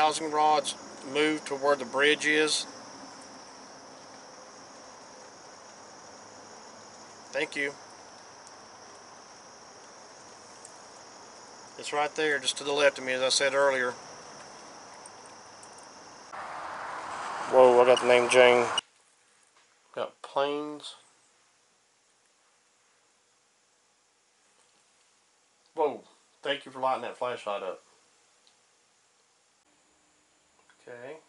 housing rods move to where the bridge is. Thank you. It's right there, just to the left of me, as I said earlier. Whoa, I got the name Jane. Got planes. Whoa, thank you for lighting that flashlight up. Okay.